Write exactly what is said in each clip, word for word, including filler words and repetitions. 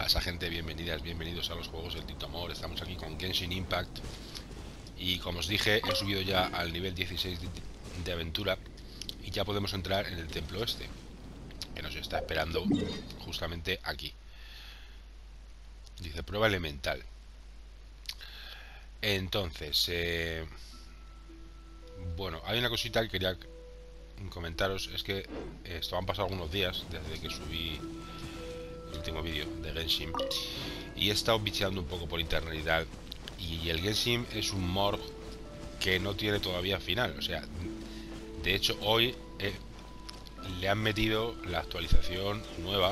pasa, gente? Bienvenidas, bienvenidos a los juegos del Tito Amor. Estamos aquí con Genshin Impact. Y como os dije, he subido ya al nivel dieciséis de, de aventura. Y ya podemos entrar en el templo este, que nos está esperando justamente aquí. Dice prueba elemental. Entonces, eh, bueno, hay una cosita que quería comentaros. Es que esto han pasado algunos días desde que subí el último vídeo de Genshin, y he estado bicheando un poco por internet y tal, y el Genshin es un morg que no tiene todavía final. O sea, de hecho hoy eh, le han metido la actualización nueva,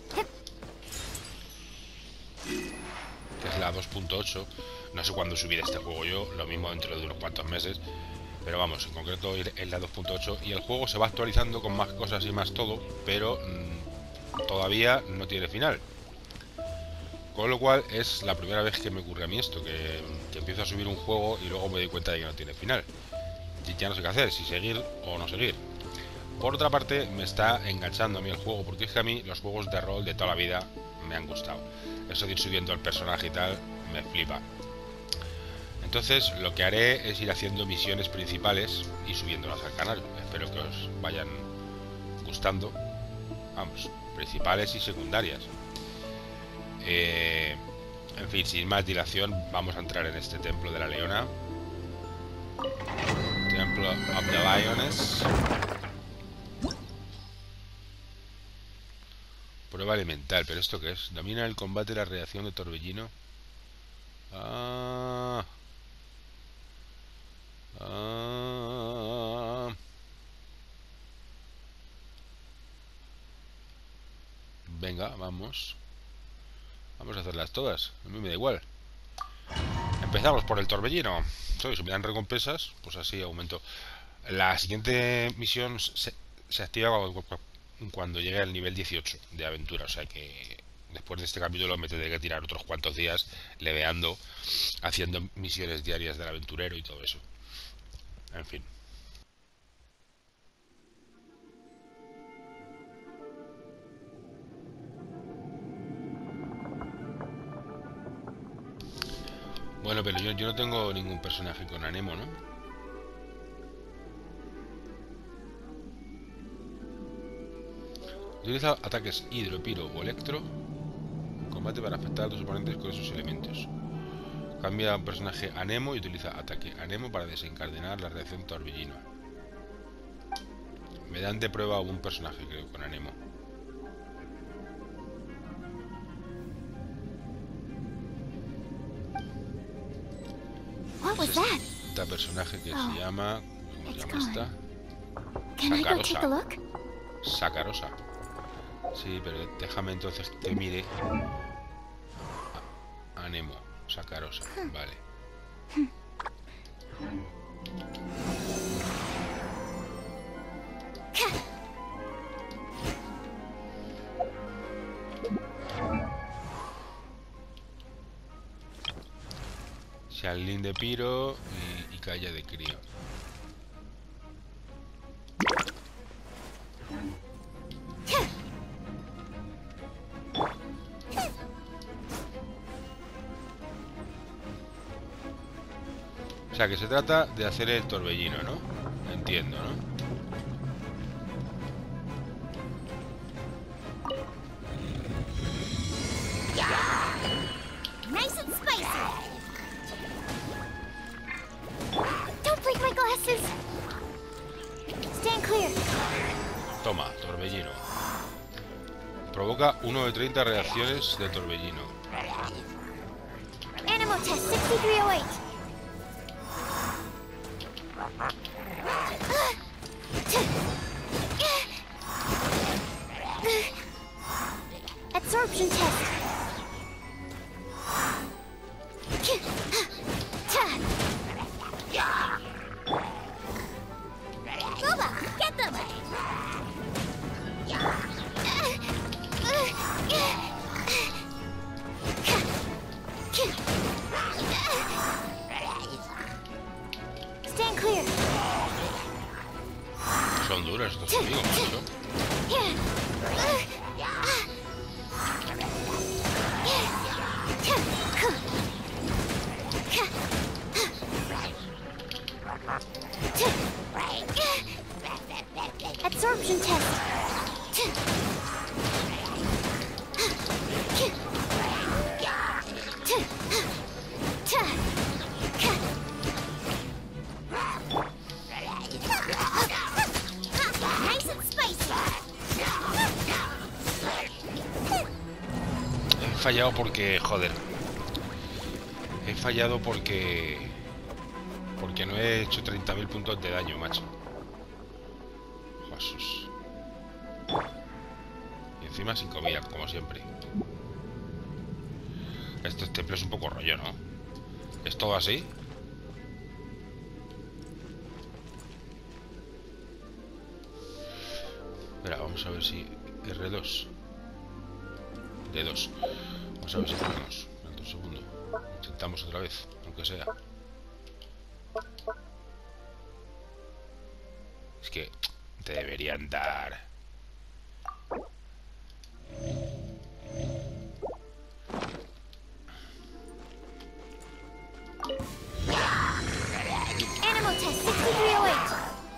que es la dos punto ocho. No sé cuándo subiré este juego yo, lo mismo dentro de unos cuantos meses, pero vamos, en concreto es la dos punto ocho, y el juego se va actualizando con más cosas y más todo, pero mmm, todavía no tiene final. Con lo cual es la primera vez que me ocurre a mí esto, que, que empiezo a subir un juego y luego me doy cuenta de que no tiene final. Y ya no sé qué hacer, si seguir o no seguir. Por otra parte, me está enganchando a mí el juego, porque es que a mí los juegos de rol de toda la vida me han gustado. Eso de ir subiendo el personaje y tal, me flipa. Entonces lo que haré es ir haciendo misiones principales y subiéndolas al canal. Espero que os vayan gustando. Vamos, principales y secundarias. Eh, en fin, sin más dilación, vamos a entrar en este templo de la leona. Temple of the Lioness. Prueba elemental, pero ¿esto qué es? Domina el combate la reacción de torbellino. Ah, ah. Venga, vamos. Vamos a hacerlas todas, a mí me da igual. Empezamos por el torbellino. Si me dan recompensas, pues así aumento. La siguiente misión se, se activa cuando, cuando llegue al nivel dieciocho de aventura. O sea que después de este capítulo me tendré que tirar otros cuantos días leveando, haciendo misiones diarias del aventurero y todo eso. En fin. Bueno, pero yo, yo no tengo ningún personaje con Anemo, ¿no? Utiliza ataques hidro, piro o electro en combate para afectar a tus oponentes con esos elementos. Cambia un personaje Anemo y utiliza ataque Anemo para desencadenar la reacción torbellino. Me dan de prueba un personaje, creo, con Anemo. What was that? Esta personaje que Oh, se llama... ¿Cómo se llama esta? Can I go take a look? Sacarosa. Sí, pero déjame entonces que mire. Anemo, Sacarosa, vale. Shaolin de Piro y, y Calla de Crío. O sea, que se trata de hacer el torbellino, ¿no? Entiendo, ¿no? Nice and spicy. Don't break my glasses. Stand clear. Toma, torbellino. Provoca uno de treinta reacciones de torbellino. Anemo test sixty-three oh eight. Absorption test. Boba, get them. Stand clear. Son duros estos amigos, macho. Absorption test. Nice and spicy. He fallado porque, joder. He fallado porque... Porque no he hecho treinta mil puntos de daño, macho. Jesús. Y encima sin comida, como siempre. Este templo es un poco rollo, ¿no? ¿Es todo así? Espera, vamos a ver si... R dos. D dos. Vamos a ver si podemos. Un segundo. Intentamos otra vez, aunque sea. Es que te deberían dar. Animal test sixty-three oh eight.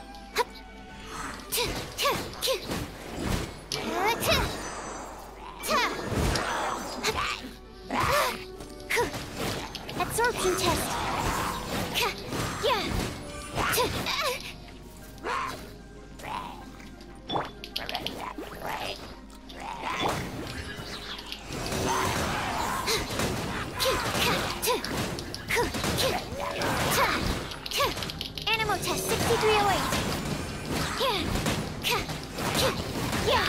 Absorption test. Yeah. Animal test sixty-three oh eight. Yeah. Yeah.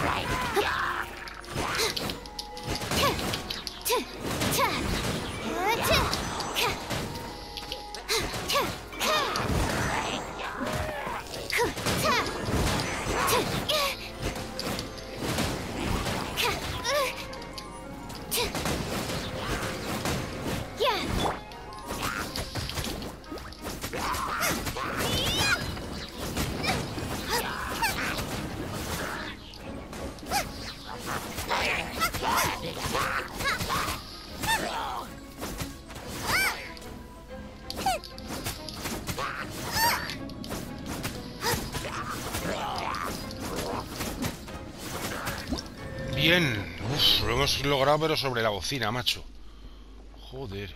Bien. Uf, lo hemos logrado, pero sobre la bocina, macho. Joder.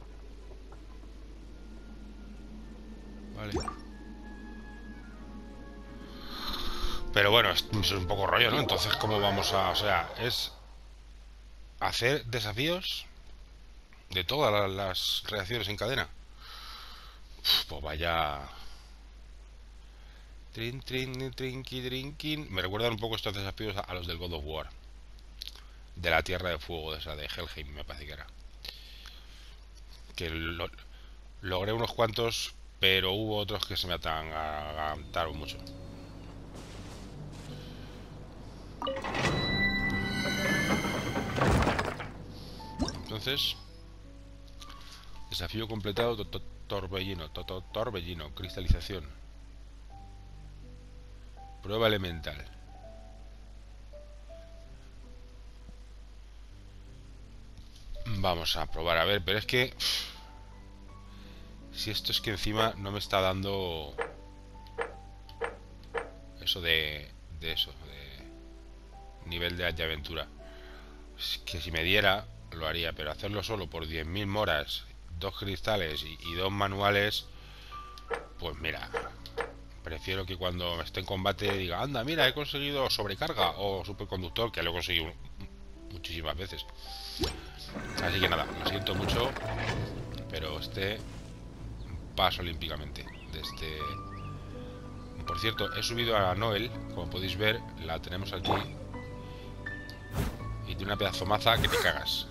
Vale. Pero bueno, es, es un poco rollo, ¿no? Entonces, ¿cómo vamos a...? O sea, es... hacer desafíos de todas las, las reacciones en cadena. Uf, pues vaya... Trin, trin, trinqui, drinking. Me recuerdan un poco estos desafíos a, a los del God of War. De la Tierra de Fuego, de esa de Helheim, me parece que era. Que lo, logré unos cuantos, pero hubo otros que se me atragantaron mucho. Entonces, desafío completado, torbellino, torbellino, cristalización. Prueba elemental. Vamos a probar a ver, pero es que si esto es que encima no me está dando eso de, de eso, de nivel de, de aventura. Es que si me diera, lo haría, pero hacerlo solo por diez mil moras, dos cristales y, y dos manuales, pues mira, prefiero que cuando esté en combate diga, anda, mira, he conseguido sobrecarga o superconductor, que lo he conseguido muchísimas veces. Así que nada, lo siento mucho, pero este paso olímpicamente de este. Por cierto, he subido a Noel, como podéis ver, la tenemos aquí y tiene una pedazo maza que te cagas.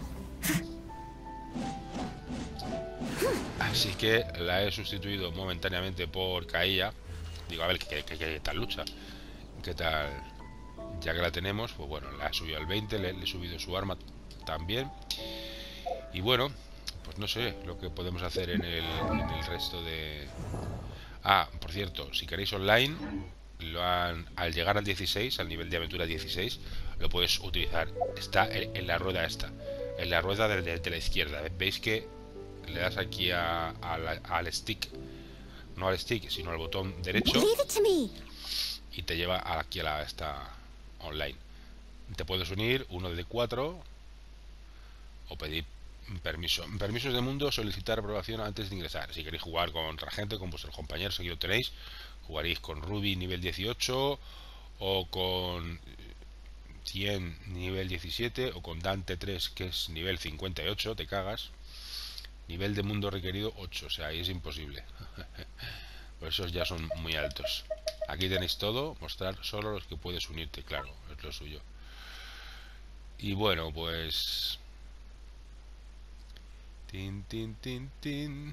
Así que la he sustituido momentáneamente por Kaella. Digo, a ver, ¿qué, qué, qué tal lucha? ¿Qué tal? Ya que la tenemos, pues bueno, la he subido al veinte, le, le he subido su arma también. Y bueno, pues no sé lo que podemos hacer en el, en el resto de... Ah, por cierto, si queréis online, lo han, al llegar al dieciséis, al nivel de aventura dieciséis, lo puedes utilizar. Está en, en la rueda esta, en la rueda de, de, de la izquierda. Veis que le das aquí a, a la, al stick no al stick, sino al botón derecho, Leave it to me. y te lleva aquí a la esta online. Te puedes unir uno de cuatro o pedir permiso. Permisos de mundo, solicitar aprobación antes de ingresar. Si queréis jugar con otra gente, con vuestros compañeros, aquí lo tenéis. Jugaréis con Ruby nivel dieciocho o con cien nivel diecisiete o con Dante tres que es nivel cincuenta y ocho, te cagas. Nivel de mundo requerido ocho, o sea, ahí es imposible. Por esos ya son muy altos. Aquí tenéis todo, mostrar solo los que puedes unirte, claro, es lo suyo. Y bueno, pues... Tin, tin, tin, tin.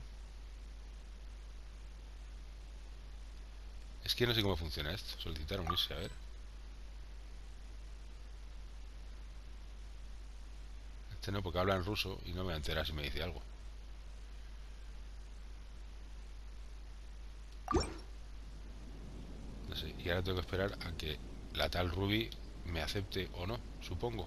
Es que no sé cómo funciona esto. Solicitar unirse, a ver. Este no, porque habla en ruso y no me voy a enterar si me dice algo. No sé, y ahora tengo que esperar a que la tal Ruby me acepte o no, supongo.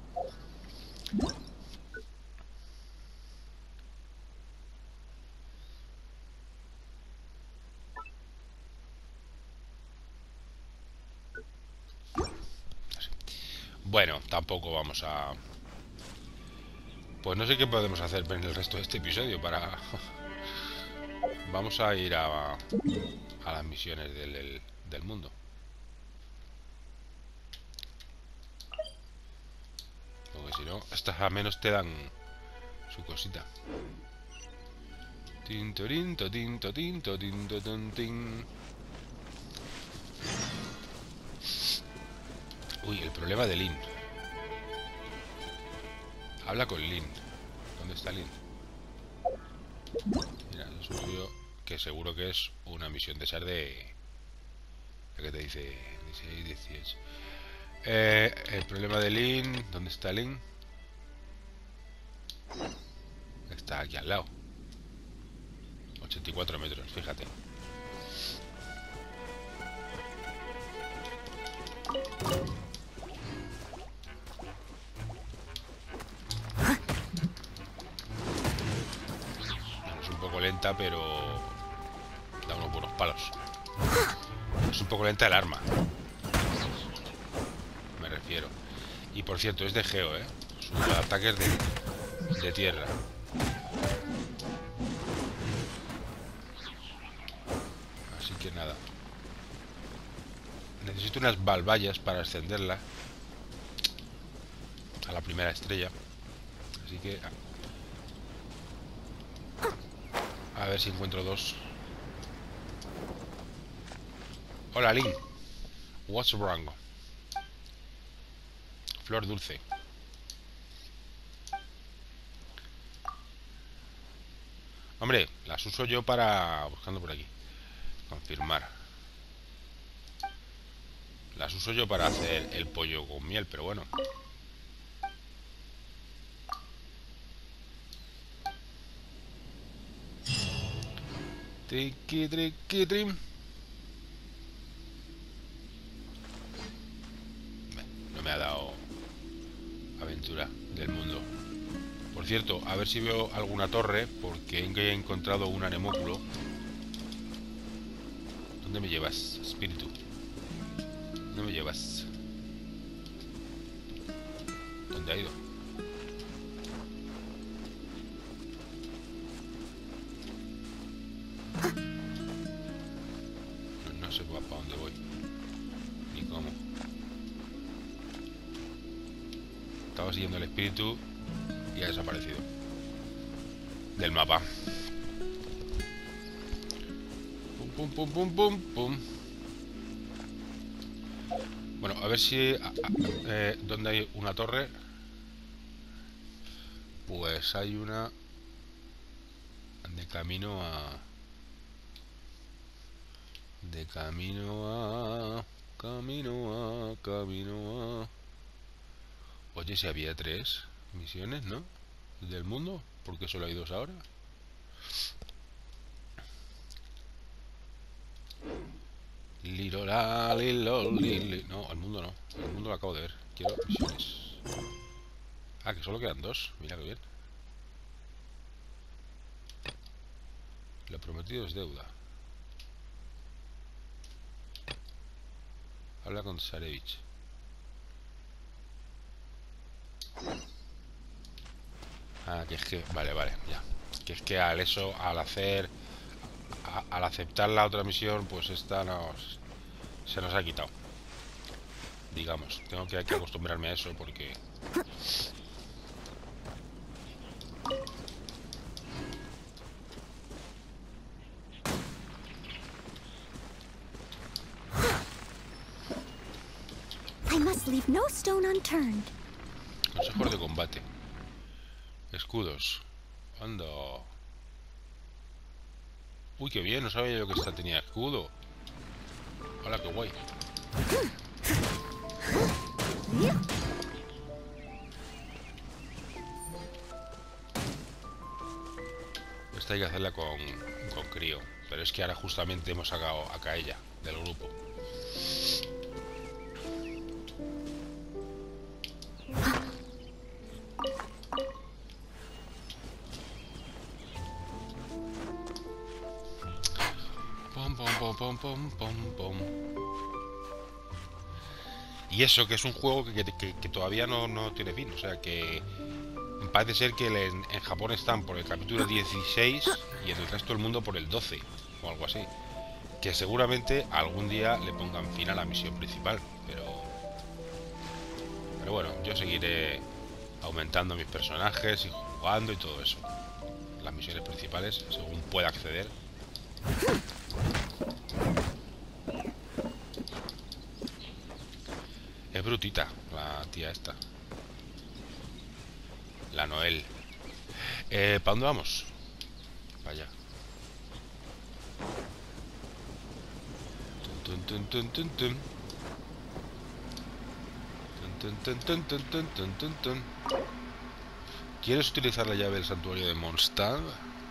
No sé. Bueno, tampoco vamos a... Pues no sé qué podemos hacer en el resto de este episodio para... Vamos a ir a, a las misiones del, del, del mundo. Porque si no, estas al menos te dan su cosita. Tinto, tinto, tinto, tinto, tinto, tin. Uy, el problema de Lin. Habla con Lin. ¿Dónde está Lin? Mira, es un obvio que seguro que es una misión de ser de... ¿Qué te dice? dieciséis, dieciocho. Eh, el problema de Lin. ¿Dónde está Lin? Está aquí al lado. ochenta y cuatro metros, fíjate. Es un poco lenta, pero da unos buenos palos. Es un poco lenta el arma, me refiero. Y por cierto, es de Geo, ¿eh? Su ataque es de, de tierra. Así que nada. Necesito unas balbayas para ascenderla a la primera estrella. Así que... A ver si encuentro dos. Hola, Link. What's wrong? Flor dulce. Hombre, las uso yo para... Buscando por aquí. Confirmar. Las uso yo para hacer el pollo con miel, pero bueno. Triqui, triqui, trim. No me ha dado aventura del mundo. Por cierto, a ver si veo alguna torre, porque he encontrado un anemóculo. ¿Dónde me llevas, espíritu? ¿Dónde me llevas? ¿Dónde ha ido? No, no sé para dónde voy. Ni cómo. Estaba siguiendo el espíritu y ha desaparecido del mapa. Pum, pum, pum, pum, pum. Bueno, a ver si... A, a, eh, ¿dónde hay una torre? Pues hay una... De camino a... De camino a... Camino a... Camino a... Oye, si había tres misiones, ¿no? Del mundo. ¿Por qué solo hay dos ahora? Lirola, lilo, li, no, el mundo no. El mundo lo acabo de ver. Quiero misiones. Ah, que solo quedan dos. Mira que bien. Lo prometido es deuda. Habla con Sarevich. Ah, que es que... Vale, vale, ya. Que es que al eso, al hacer... A, al aceptar la otra misión, pues esta nos... Se nos ha quitado. Digamos. Tengo que, hay que acostumbrarme a eso porque... I must leave no stone unturned. Consejos de combate. Escudos. Anda. Uy, qué bien, no sabía yo que esta tenía escudo. Hola, qué guay. Esta hay que hacerla con, con crío. Pero es que ahora justamente hemos sacado a Kaella del grupo. Pom, pom, pom, pom, pom, pom, pom. Y eso, que es un juego que, que, que todavía no, no tiene fin. O sea que parece ser que en, en Japón están por el capítulo dieciséis y en el resto del mundo por el doce o algo así. Que seguramente algún día le pongan fin a la misión principal. Pero Pero bueno, yo seguiré aumentando mis personajes y jugando y todo eso. Las misiones principales, según pueda acceder. Es brutita la tía esta. La Noel. Eh, ¿Para dónde vamos? Para allá. Tun, tun, tun, tun, tun. Tun, tun, tun, tun, tun, tun, tun, tun. ¿Quieres utilizar la llave del santuario de Mondstadt?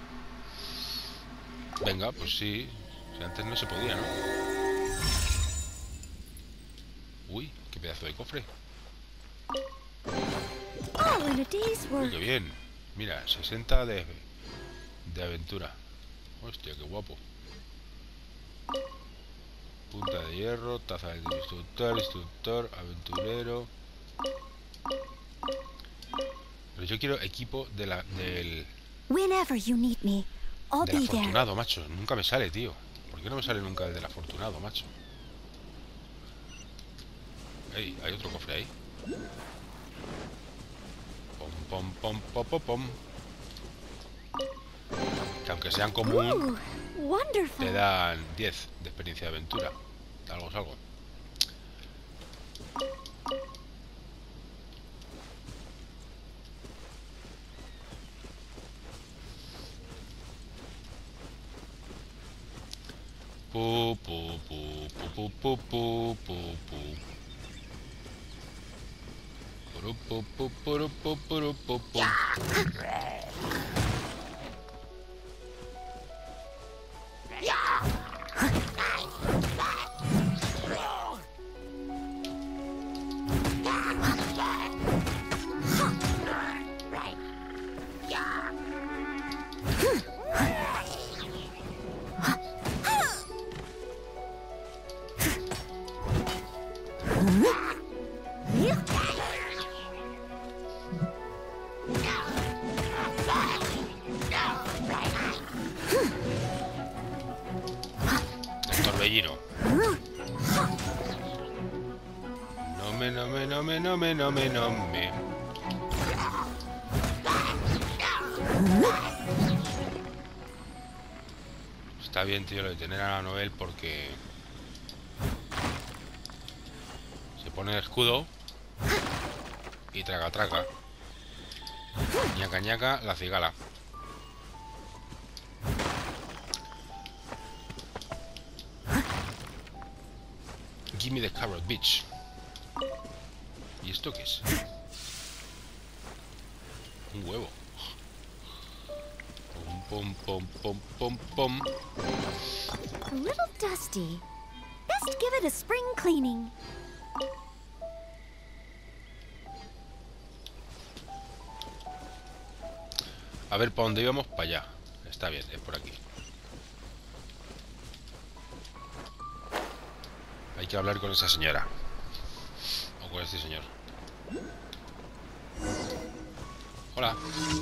Venga, pues sí. Si antes no se podía, ¿no? Uy, qué pedazo de cofre. All in a day's Uy, work. qué bien. Mira, sesenta de, de aventura. Hostia, qué guapo. Punta de hierro, taza de instructor, instructor, aventurero. Pero yo quiero equipo de la, del, Whenever you need me, I'll del be there. afortunado, macho. Nunca me sale, tío. ¿Por qué no me sale nunca el del afortunado, macho? Ey, hay otro cofre ahí. Pom, pom, pom, pom, pom, pom. Que aunque sean común, Ooh, wonderful. te dan diez de experiencia de aventura. Algo es algo. Pu, pu, pu, pu, pu, pu, pu, pu, pu. Puru, pu, pu, puru, pu, puru, pu, pu. El torbellino. No me, no me, no me, no me, no me, no me. Está bien, tío, lo de tener a la Noel porque se pone el escudo y traga, traga. Ñaca, ñaca, la cigala. Give me the carrot, bitch. ¿Y esto qué es? Un huevo. Pom, pom, pom, pom, pom. A little dusty. Best give it a spring cleaning. A ver, ¿para dónde íbamos? Para allá. Está bien, es por aquí. Hay que hablar con esa señora. O con este señor. Hola.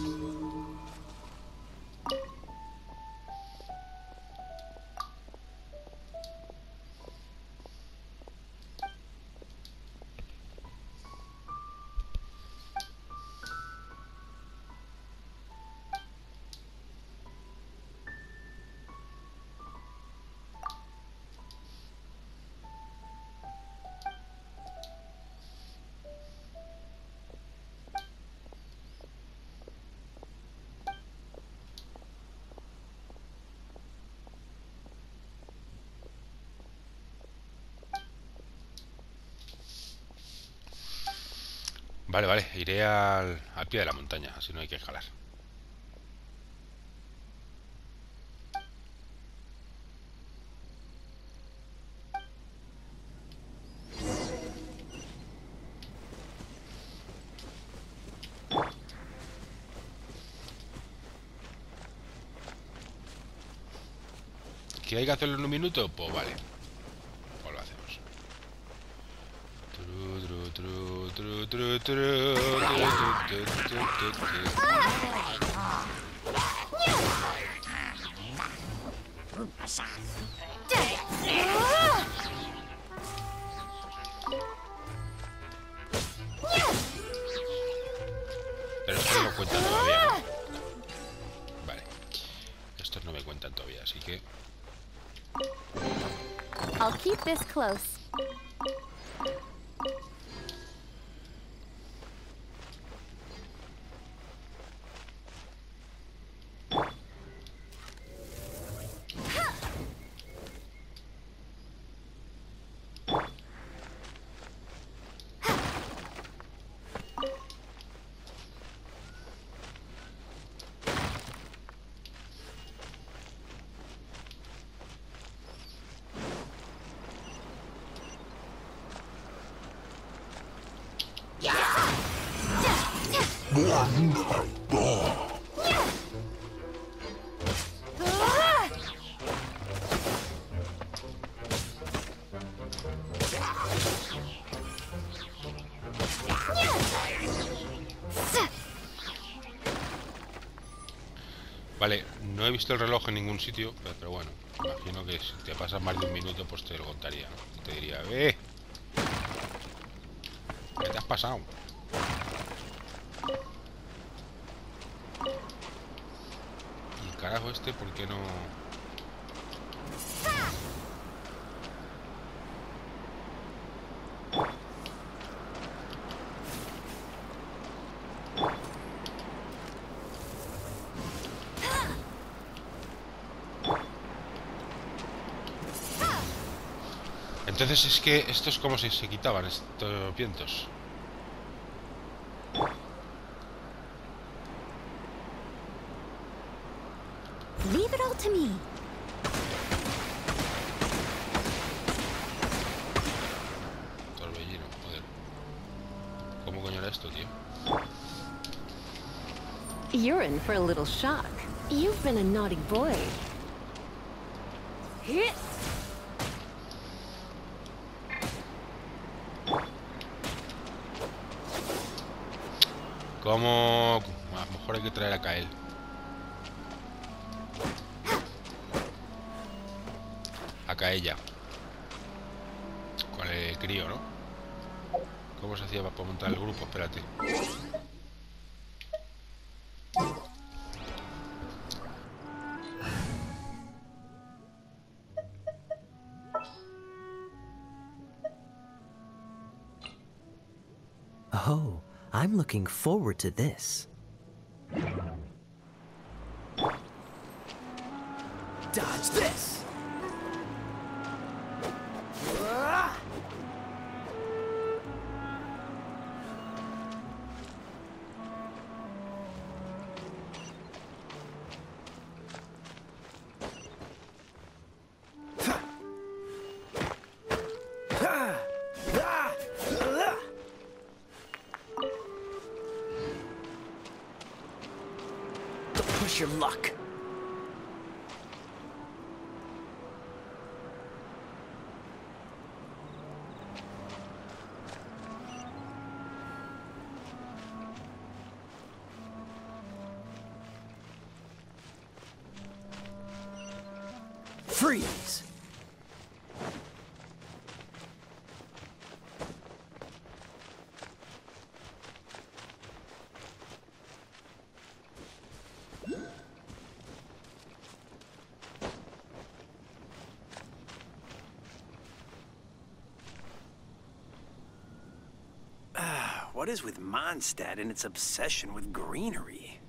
Vale, vale, iré al, al pie de la montaña, así no hay que escalar. ¿Que hay que hacerlo en un minuto? Pues vale. Pues lo hacemos. Tru, tru, tru, tru, tru, tru, tru, tru, tru, tru, tru. Pero esto no lo cuentan todavía, ¿no? Vale. Estos no me cuentan todavía, así que... I'll keep this close. Vale, no he visto el reloj en ningún sitio, pero, pero bueno, imagino que si te pasas más de un minuto, pues te lo contaría, ¿no? Te diría, ¡eh! ¿Qué te has pasado? Y el carajo este, ¿por qué no...? Entonces es que esto es como si se quitaban estos vientos. Leave it all to me. Torbellino, joder. ¿Cómo coño era esto, tío? You're in for a little shock. You've been a naughty boy. ¿Cómo? A lo mejor hay que traer a Kael. A Kaella. Con el crío, ¿no? ¿Cómo se hacía para montar el grupo? Espérate. Oh, I'm looking forward to this. Dodge this! Don't push your luck. Freeze! What is with Mondstadt and its obsession with greenery?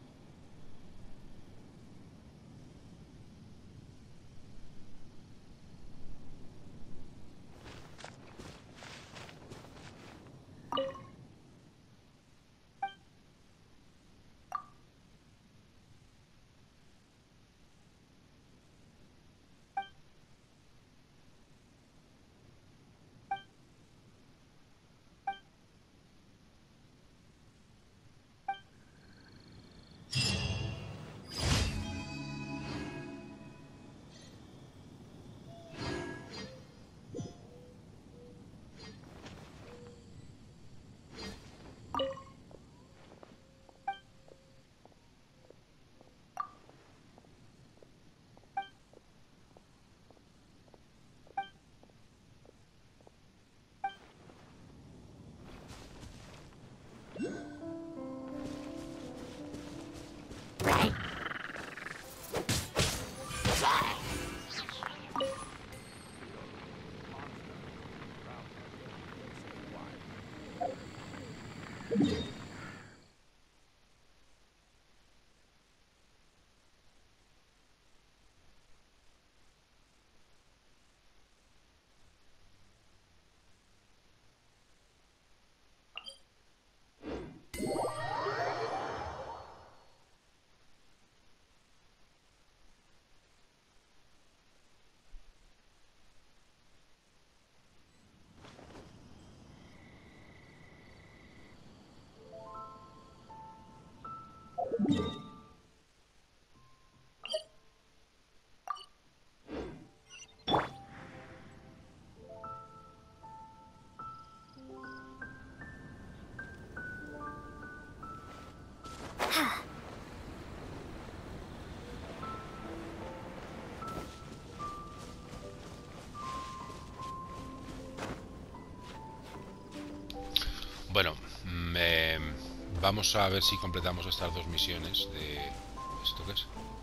Bueno, me... vamos a ver si completamos estas dos misiones de... ¿Esto qué es?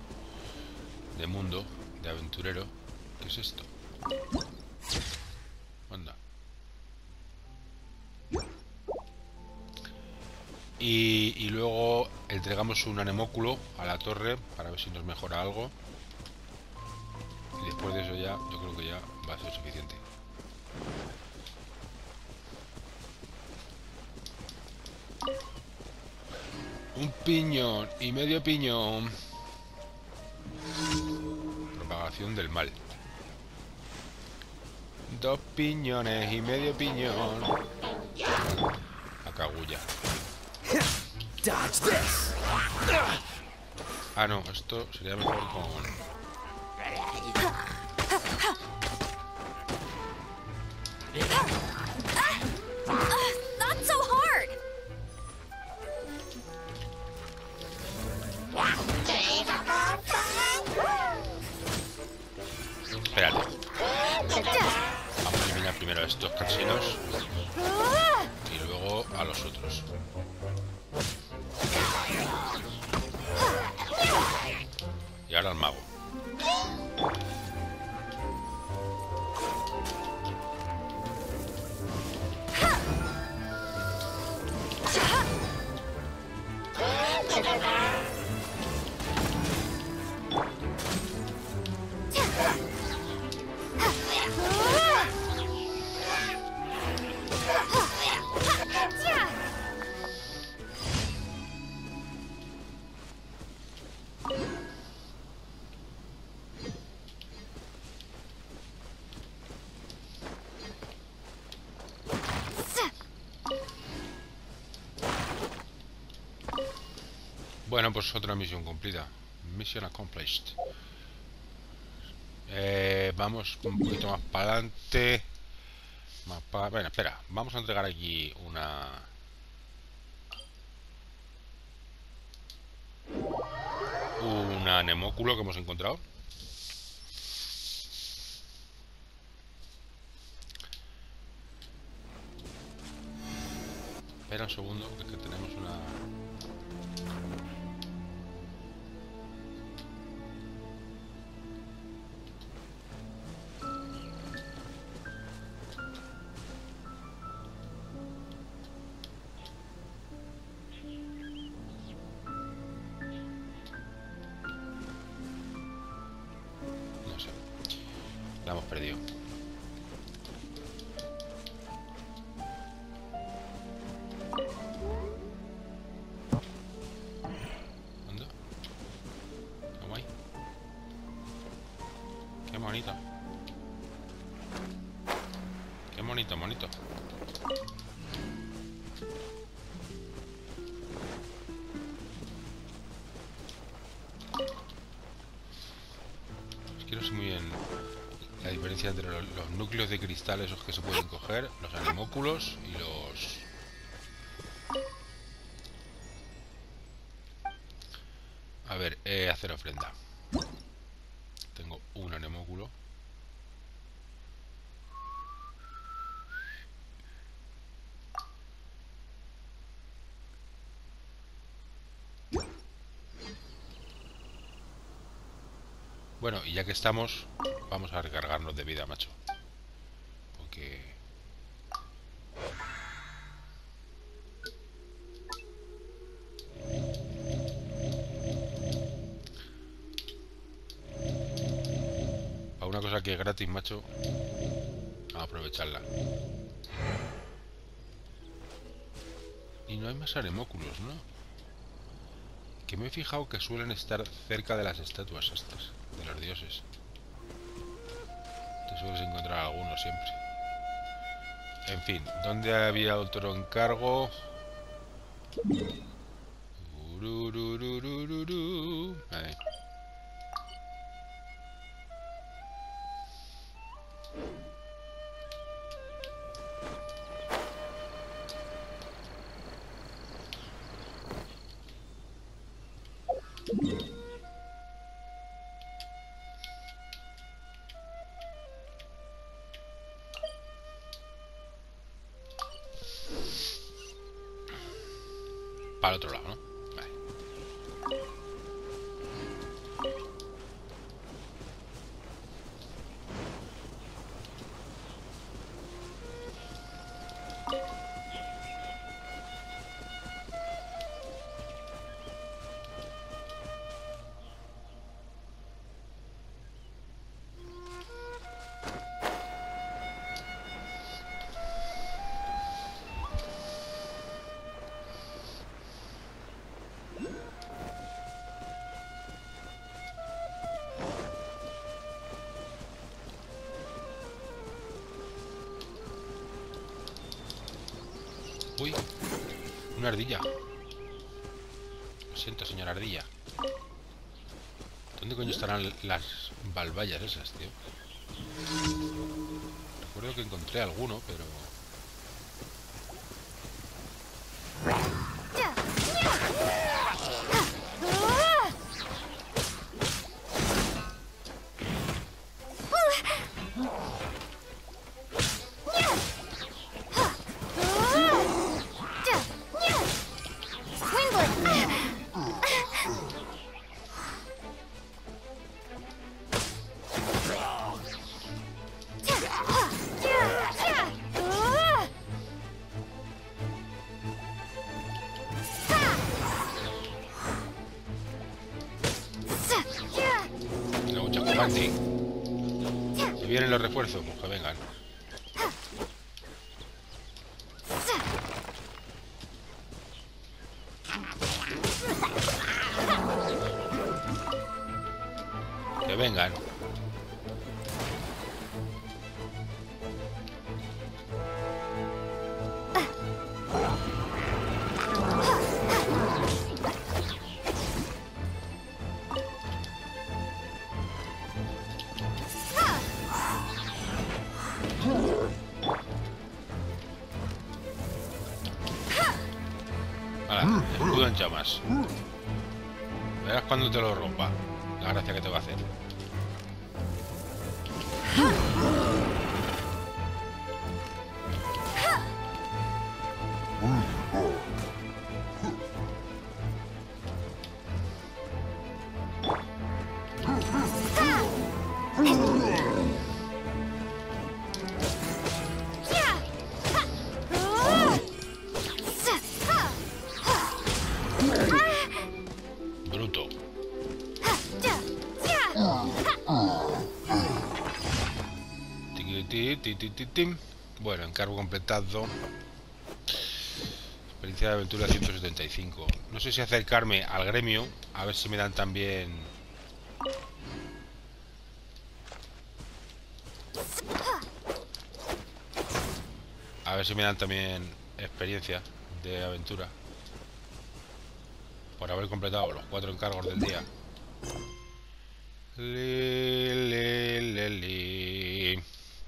De mundo, de aventurero. ¿Qué es esto? Anda. Y, y luego entregamos un anemóculo a la torre para ver si nos mejora algo. Y después de eso ya, yo creo que ya va a ser suficiente. Un piñón y medio piñón. Propagación del mal. Dos piñones y medio piñón. La cagulla. Dodge this! Ah, no, esto sería mejor con... Not so hard! Espérate. Vamos a eliminar primero a estos casinos y luego a los otros. Y ahora al mago. Bueno, pues otra misión cumplida. Mission accomplished. Eh, vamos un poquito más para adelante. Más pa... Bueno, espera. Vamos a entregar aquí una... Un anemóculo que hemos encontrado. Espera un segundo, que es que tenemos una... No sé. La hemos perdido. ¿Dónde? Qué guay. Qué bonito. Qué bonito, bonito. Es que no sé muy bien la diferencia entre los, los núcleos de cristal esos que se pueden coger, los anemóculos y los... A ver, eh, hacer ofrenda. Tengo un anemóculo. Bueno, y ya que estamos, vamos a recargarnos de vida, macho. Porque... para una cosa que es gratis, macho, vamos a aprovecharla. Y no hay más anemóculos, ¿no? Que me he fijado que suelen estar cerca de las estatuas estas, de los dioses. Te sueles encontrar algunos siempre. En fin, ¿dónde había otro encargo? Ururururururu. Ahí. Para el otro lado, ¿no? Vale. Uy, una ardilla. Lo siento, señora ardilla. ¿Dónde coño estarán las balbayas esas, tío? Recuerdo que encontré alguno, pero... Si vienen los refuerzos, pues que vengan. Que vengan. Escudo en llamas. Verás cuando te lo rompa. La gracia que te va a hacer. ti, ti, ti, tim. Bueno, encargo completado. Experiencia de aventura ciento setenta y cinco. No sé si acercarme al gremio, a ver si me dan también... A ver si me dan también experiencia de aventura. Por haber completado los cuatro encargos del día. Li, li, li, li.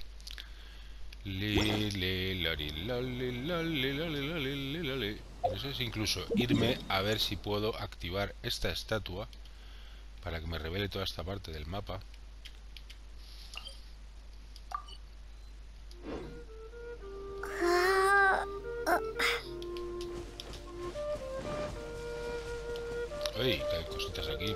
Li, li, lori, loli, loli, loli, loli, loli. No sé si incluso irme a ver si puedo activar esta estatua para que me revele toda esta parte del mapa. Uy, que hay cositas aquí.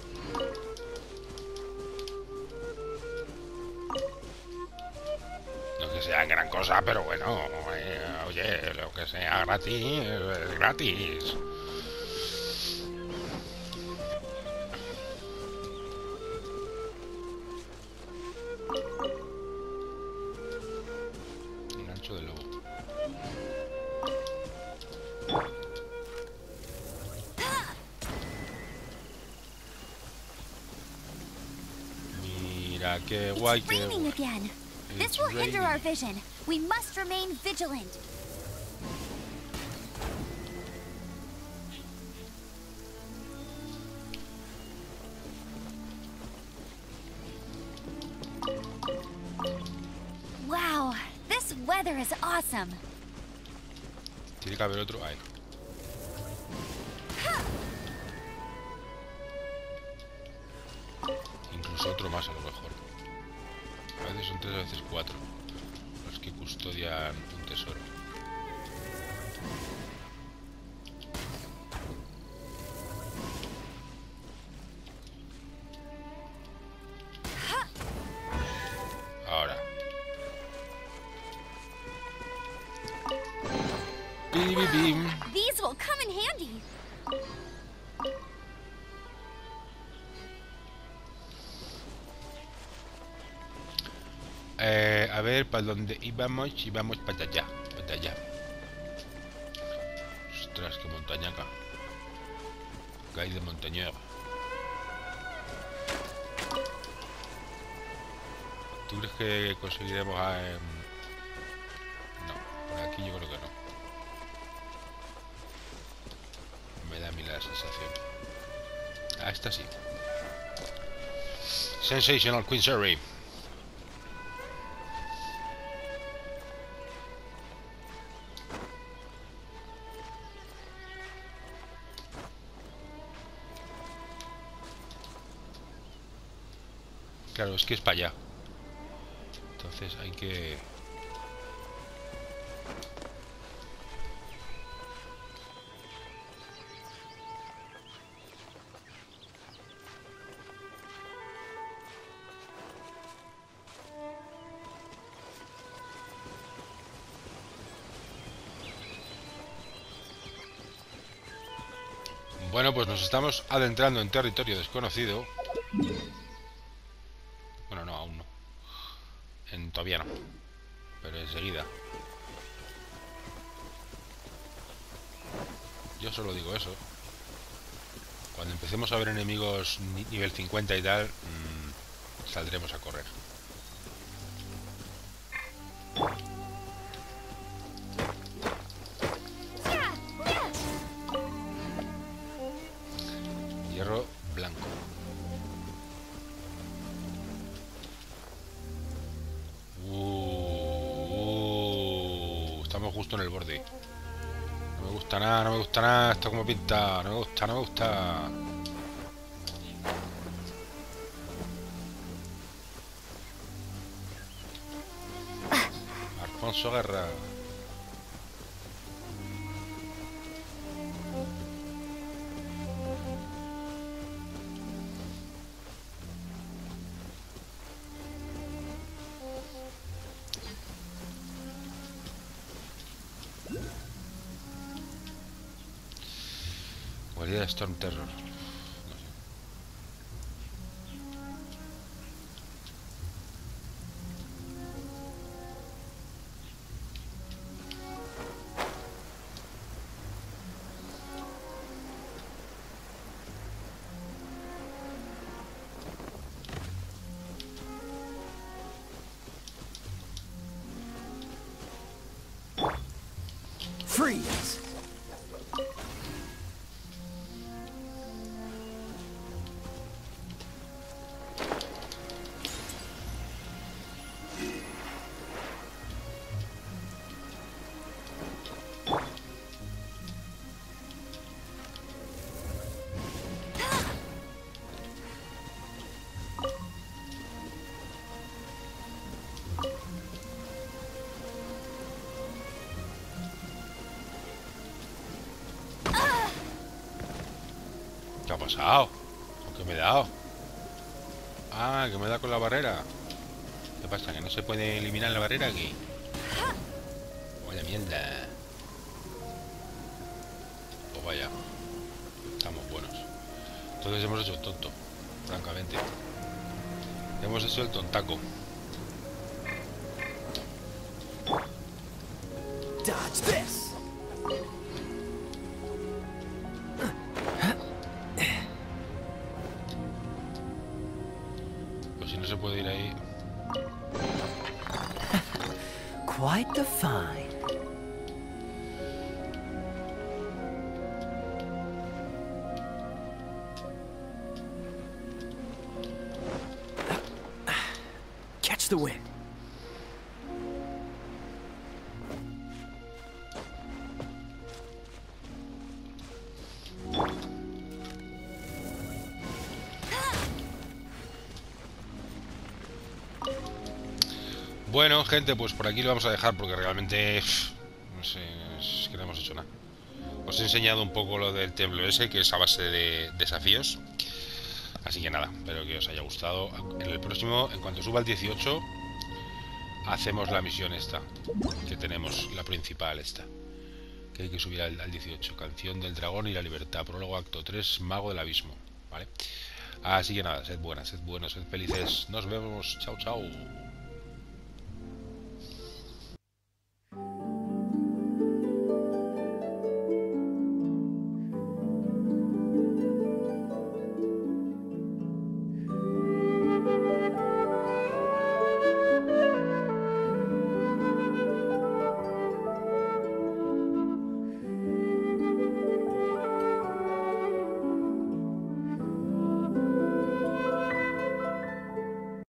No que sea gran cosa, pero bueno, eh, oye, lo que sea gratis, es gratis. Gancho de lobo. Mira qué guay, It's qué raining guay. again. It's This will hinder raining. our vision. We must remain vigilant. Wow, this weather is awesome. Tiene que haber otro. Ahí. Incluso otro más a lo mejor. A veces son tres, a veces cuatro los que custodian un tesoro. Ahora. Bim, bim, bim. These will come in handy. Eh, a ver, ¿para dónde íbamos? Íbamos para allá, para allá. Ostras, qué montañaca. Que hay de montañero. ¿Tú crees que conseguiremos a... em, No, por aquí yo creo que no. Me da a mí la sensación. Ah, esta sí. Sensational Queen Surrey. Claro, es que es para allá. Entonces hay que... Bueno, pues nos estamos adentrando en territorio desconocido. Bueno, no, aún no. En, todavía no. Pero enseguida. Yo solo digo eso. Cuando empecemos a ver enemigos ni- nivel cincuenta y tal, mmm, saldremos a correr. Hierro blanco. Uh, uh, estamos justo en el borde. No me gusta nada, no me gusta nada. Esto como pinta. No me gusta, no me gusta. Alfonso Guerra. Guardia de Storm Terror. No sé. trees. ¿Qué ha pasado? ¿Por qué me he dado? Ah, que me da con la barrera. ¿Qué pasa? ¿Que no se puede eliminar la barrera aquí? Vaya mierda. Pues vaya. Estamos buenos. Entonces hemos hecho el tonto. Francamente. Hemos hecho el tontaco. Dodge this. Pues si no se puede ir ahí. Quite the find. Catch the wind. Bueno, gente, pues por aquí lo vamos a dejar porque realmente pff, no sé, es que no hemos hecho nada. Os he enseñado un poco lo del templo ese, que es a base de desafíos. Así que nada, espero que os haya gustado. En el próximo, en cuanto suba al dieciocho, hacemos la misión esta que tenemos, la principal esta, que hay que subir al, al dieciocho. Canción del dragón y la libertad, prólogo acto tres, mago del abismo, ¿vale? Así que nada, sed buenas, sed buenos, sed felices. Nos vemos, chao, chao.